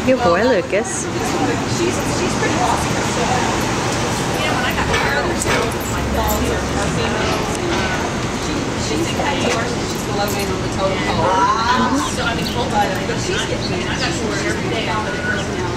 Good boy, Lucas. She's pretty awesome. Yeah, when I got her, my dogs are females. She's a cat yours. She's the low man on the totem pole. So I mean, full time, but she's getting. I got to work every day.